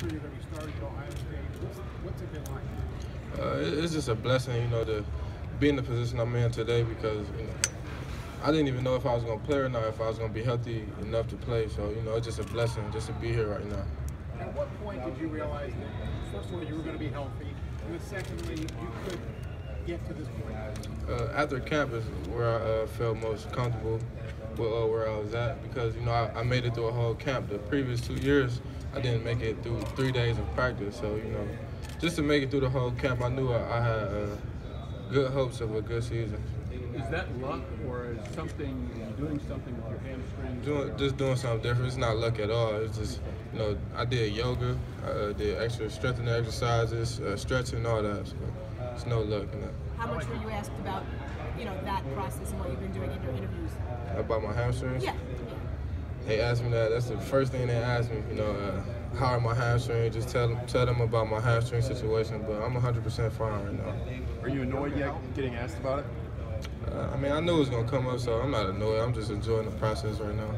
sure you're going to be starting at Ohio State. What's it been like? It's just a blessing, you know, to be in the position I'm in today because, you know, I didn't even know if I was going to play or not, if I was going to be healthy enough to play. So, you know, it's just a blessing just to be here right now. At what point did you realize that, first of all, you were going to be healthy, and then secondly, you could get to this point? After camp is where I felt most comfortable with where I was at because, you know, I made it through a whole camp. The previous 2 years, I didn't make it through 3 days of practice. So, you know, just to make it through the whole camp, I knew I had good hopes of a good season. Is that luck, or is doing something with your hamstring? Just doing something different. It's not luck at all. It's just, you know, I did yoga, I did extra strengthening exercises, stretching, all that. So it's no luck in that. How much were you asked about, you know, that process and what you've been doing in your interviews? About my hamstrings? Yeah. They asked me that. That's the first thing they asked me. You know, how are my hamstrings? Just tell them about my hamstring situation. But I'm 100% fine right now. Are you annoyed yet getting asked about it? I mean, I knew it was gonna come up, so I'm not annoyed. I'm just enjoying the process right now.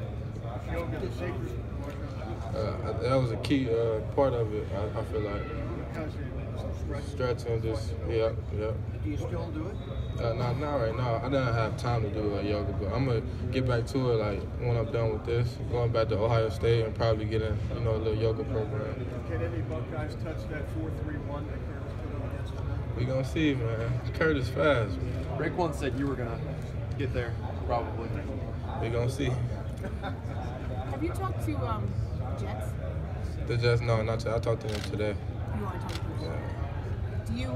That was a key part of it. I feel like stretching, just yeah. Do you still do it? Not right now. I didn't have time to do yoga, but I'm gonna get back to it like when I'm done with this, going back to Ohio State and probably getting, you know, a little yoga program. Can any Buckeyes touch that 4.31 that Curtis put on against them? We gonna see, man. Curtis fast. Raekwon said you were gonna get there, probably. We gonna see. Have you talked to Jets? The Jets, no, not today. I talked to them today. You are talking to them. Yeah. Do you,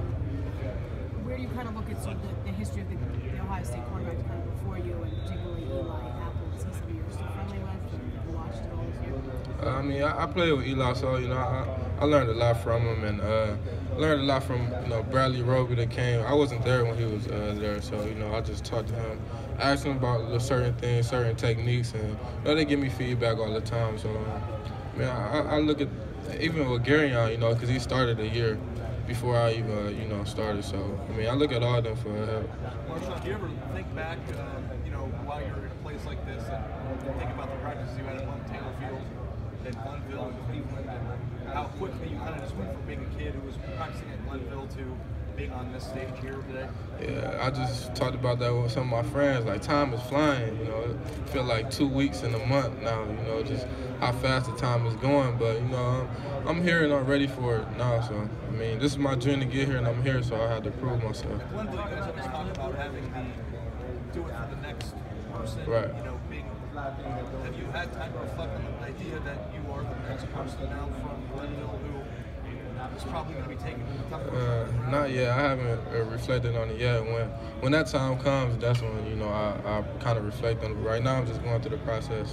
where do you kind of look at sort of the history of the Ohio State quarterbacks kind of before you, and particularly Eli Apple? Is he somebody you're still friendly with? Have you watched it all this year? I mean, I played with Eli, so, you know, I learned a lot from him, and learned a lot from, you know, Bradley Roby that came. I wasn't there when he was there, so, you know, I just talked to him, asked him about certain things, certain techniques, and, you know, they give me feedback all the time. So, I mean, I look at, even with Garyon, you know, because he started a year before I even, you know, started. So, I mean, I look at all of them for help. Marshawn, do you ever think back, you know, while you're in a place like this and think about the practices you had at Taylor Field, at Glenville and Cleveland, and how quickly you kind of just went from being a kid who was practicing at Glenville to being on this stage here today? Yeah, I just talked about that with some of my friends. Like, time is flying, you know. It feel like 2 weeks in a month now, you know, just how fast the time is going. But, you know, I'm here and I'm ready for it now. So, I mean, this is my dream to get here, and I'm here, so I had to prove myself. At Glenville, you guys always talk about having do it for the next person. Right. You know, have you had time to reflect on the idea that you are the next person now from Glenville who is probably going to be taking the tough Not yet. I haven't reflected on it yet. When that time comes, that's when, you know, I kind of reflect on it. Right now, I'm just going through the process.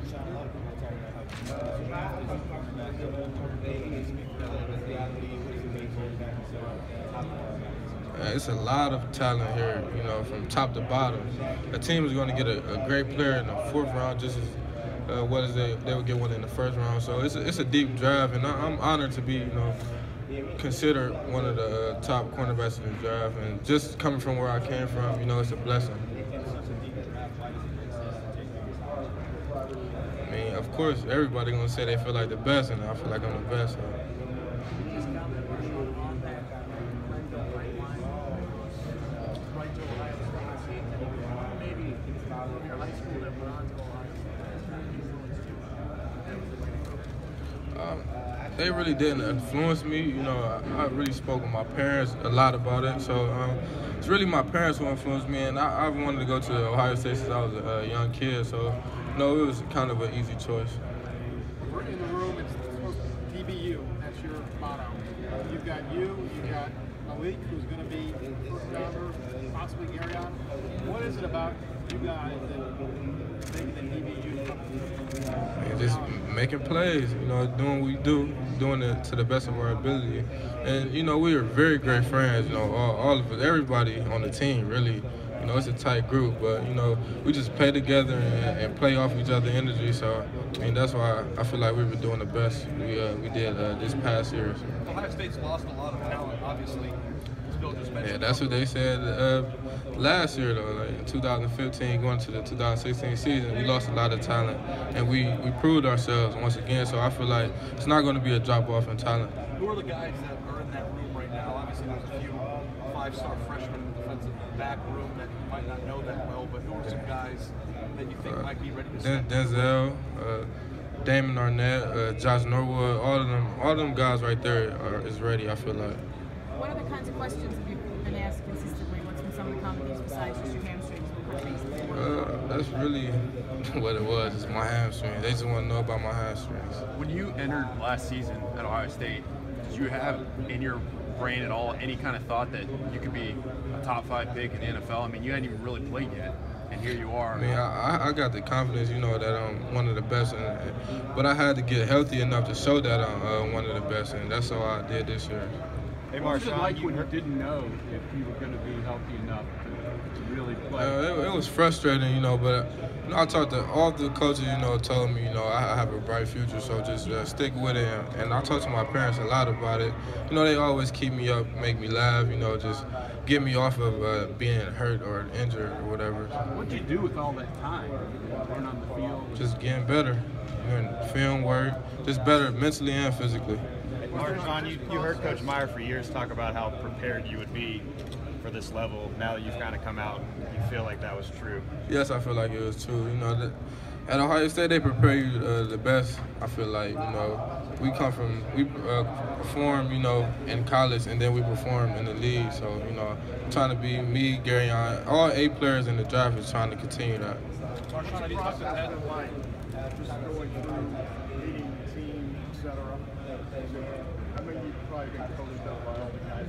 It's a lot of talent here, you know, from top to bottom. A team is going to get a great player in the 4th round just as well as they would get one in the 1st round. So it's a deep draft, and I'm honored to be, you know, considered one of the top cornerbacks in the draft. And just coming from where I came from, you know, it's a blessing. I mean, of course, everybody gonna say they feel like the best, and I feel like I'm the best. So. They really didn't influence me. You know, I really spoke with my parents a lot about it. So it's really my parents who influenced me, and I wanted to go to Ohio State since I was a young kid. So, you know, it was kind of an easy choice. We're in the room. It's supposed to be TBU. That's your motto. You've got you've got Malik, who's going to be first rounder, possibly Garyon. What is it about you guys that make the TBU? Just making plays, you know, doing what we do, doing it to the best of our ability. And, you know, we are very great friends, you know, all of us, everybody on the team really You know, it's a tight group, but, you know, we just play together and play off each other's energy. So, I mean, that's why I feel like we've been doing the best we did this past year. So. Ohio State's lost a lot of talent, obviously. Bill just mentioned. Yeah, that's what they said last year, though. Like in 2015, going to the 2016 season, we lost a lot of talent, and we proved ourselves once again. So I feel like it's not going to be a drop-off in talent. Who are the guys that are in that room right now? Obviously, there's a few five-star freshmen in the defensive back room that you might not know that well, but who are some guys that you think might be ready to step Denzel, Damon Arnett, Josh Norwood, all of them guys right there is ready, I feel like. What other kinds of questions have you been asked consistently? What's been some of the common things besides just your hamstrings? What kind of things? That's really what it was. It's my hamstrings. They just want to know about my hamstrings. When you entered last season at Ohio State, did you have in your brain at all any kind of thought that you could be a top 5 pick in the NFL? I mean, you hadn't even really played yet, and here you are. I mean, I got the confidence, you know, that I'm one of the best, but I had to get healthy enough to show that I'm one of the best, and that's all I did this year. Hey, what was it like when you didn't know if you were going to be healthy enough to really play? It was frustrating, you know, but you know, I talked to all the coaches, you know, told me, you know, I have a bright future, so just stick with it. And I talked to my parents a lot about it. You know, they always keep me up, make me laugh, you know, just get me off of being hurt or injured or whatever. What'd you do with all that time? Learn on the field? Just getting better, doing film work, just better mentally and physically. Marshawn, you heard Coach Meyer for years talk about how prepared you would be for this level. Now that you've kind of come out, you feel like that was true? Yes, I feel like it was true. You know, at Ohio State, they prepare you the best. I feel like, you know, we perform, you know, in college, and then we perform in the league. So, you know, I'm trying to be me, Gary, all 8 players in the draft is trying to continue that. Marshawn, have you talked to Ted? Just going through leading the team, et cetera. I mean, you've probably been coached up by all the guys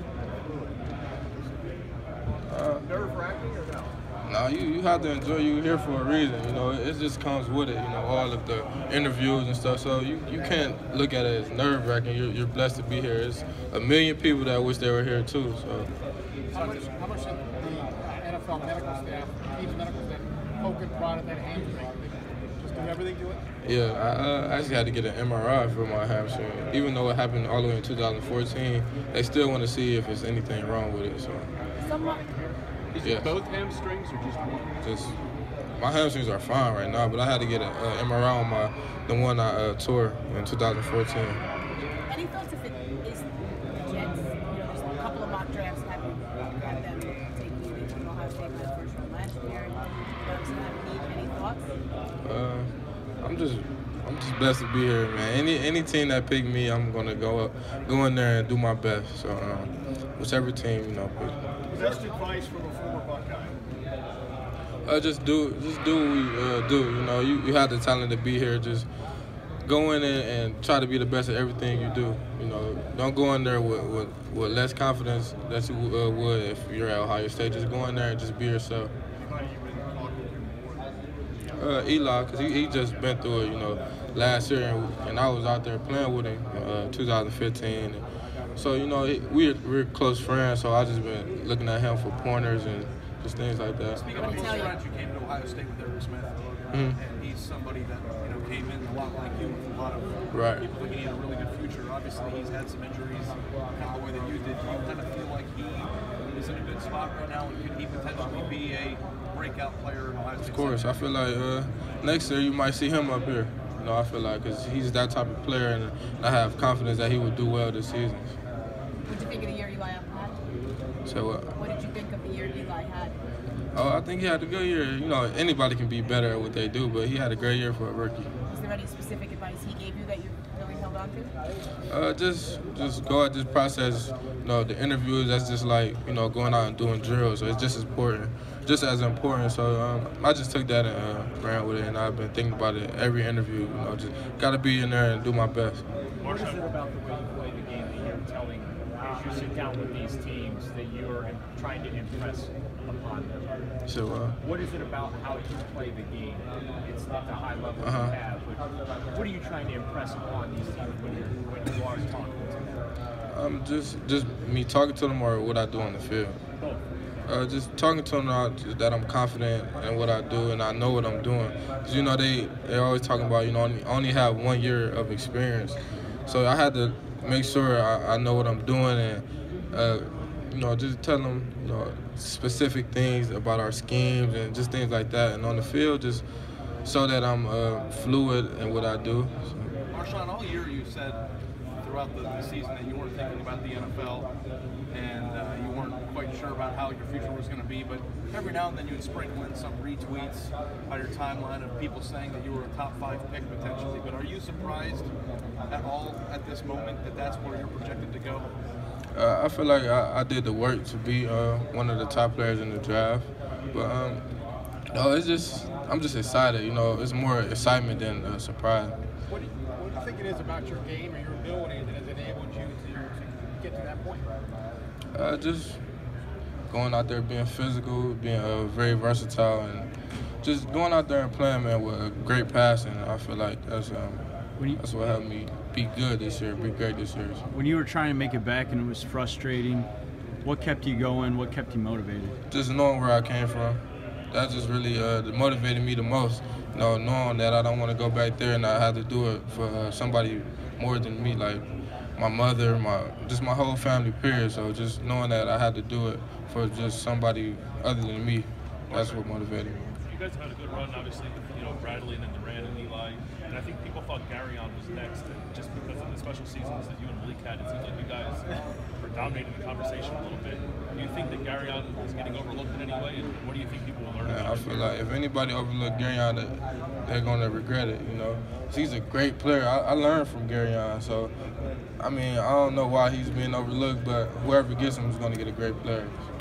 on that. Nerve-wracking or no? No, you have to enjoy. You're here for a reason. You know, it just comes with it. You know, all of the interviews and stuff. So you can't look at it as nerve-wracking. You're blessed to be here. There's a million people that wish they were here too. So. How much did the NFL medical staff, team's medical staff, poke and prod at that hamstring? Just do everything to it? Yeah, I actually had to get an MRI for my hamstring. Even though it happened all the way in 2014, they still want to see if there's anything wrong with it. So. Is it both hamstrings or just one? My hamstrings are fine right now, but I had to get an MRI on the one I tore in 2014. Any thoughts if it is the Jets? You know, there's a couple of mock drafts that have had them taking you to Ohio State in the first round last year. Any thoughts? I'm just blessed to be here, man. Any team that picked me, I'm gonna go in there and do my best. So whichever team, you know, pick. Best advice from a former Buckeye? Just do what we do. You know, you have the talent to be here. Just go in and try to be the best at everything you do. You know, don't go in there with less confidence that you would if you're at Ohio State. Just go in there and just be yourself. Eli, because he just been through it, you know, last year, and I was out there playing with him 2015. So, you know, we're close friends, so I just been looking at him for pointers and just things like that. Speaking of close friends, you came to Ohio State with Eric Smith, and he's somebody that, you know, came in a lot like you with a lot of people thinking he had a really good future. Obviously, he's had some injuries kind of the way that you did. Do you kind of feel like he is in a good spot right now, and could he potentially be a breakout player in Ohio State? Of course. I feel like next year you might see him up here. You know, I feel like because he's that type of player, and I have confidence that he will do well this season. What did you think of the year Eli had? So what? What did you think of the year Eli had? Oh, I think he had a good year. You know, anybody can be better at what they do, but he had a great year for a rookie. Is there any specific advice he gave you that you really held on to? Just go at this process. You know, the interviews, that's just like, you know, going out and doing drills. So it's just as important. So I just took that and ran with it, and I've been thinking about it every interview. You know, just got to be in there and do my best. What is it about the way you play the game that you're telling, as you sit down with these teams, that you're trying to impress upon them? So, what is it about how you play the game? It's at the high level you have, but what are you trying to impress upon these teams when you are talking to them? Just me talking to them or what I do on the field. Both. Just talking to them that I'm confident in what I do and I know what I'm doing. 'Cause, you know, they're always talking about, you know, I only have 1 year of experience. So I had to make sure I know what I'm doing and, you know, just tell them, you know, specific things about our schemes and just things like that. And on the field, just so that I'm fluid in what I do. So. Marshawn, all year you said throughout the season that you weren't thinking about the NFL and you weren't quite sure about how your future was going to be, but every now and then you would sprinkle in some retweets on your timeline of people saying that you were a top 5 pick potentially. But are you surprised at all at this moment that that's where you're projected to go? I feel like I did the work to be one of the top players in the draft, but no, it's just I'm just excited. You know, it's more excitement than surprise. What do you think it is about your game or your ability that has enabled you to get to that point? Just going out there, being physical, being very versatile, and just going out there and playing, man, with a great passing. I feel like that's what helped me be good this year, be great this year. When you were trying to make it back and it was frustrating, what kept you going? What kept you motivated? Just knowing where I came from. That just really motivated me the most. You know, knowing that I don't want to go back there and I have to do it for somebody more than me, like my mother, just my whole family, period. So just knowing that I had to do it for just somebody other than me, that's what motivated me. You guys have had a good run, obviously, with Bradley and then Durant and Eli, and I think people thought Garyon was next, and just because of the special seasons that you and Malik had, it seems like you guys were dominating the conversation a little bit. Do you think that Garyon is getting overlooked in any way, and what do you think people will learn about I feel like if anybody overlooked Garyon, they're going to regret it, you know. He's a great player. I learned from Garyon, so, I mean, I don't know why he's being overlooked, but whoever gets him is going to get a great player.